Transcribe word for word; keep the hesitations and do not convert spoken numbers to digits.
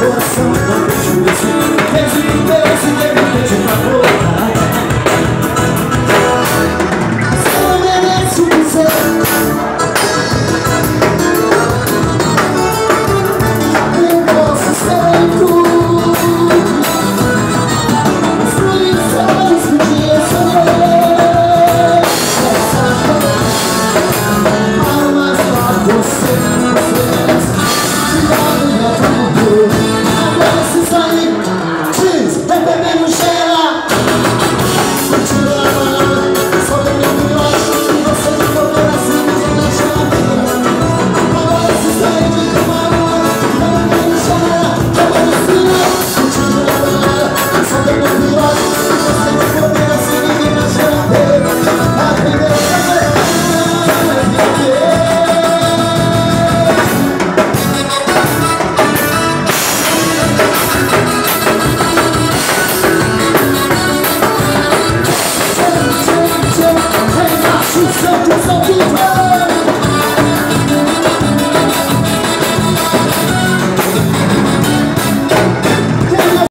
coração não deixo descer. Desde que Deus se depende pra voltar. Você não merece o que ser. Eu posso ser tudo, mas por isso eu podia sonhar. Essa almas pra você, você Something, something, something.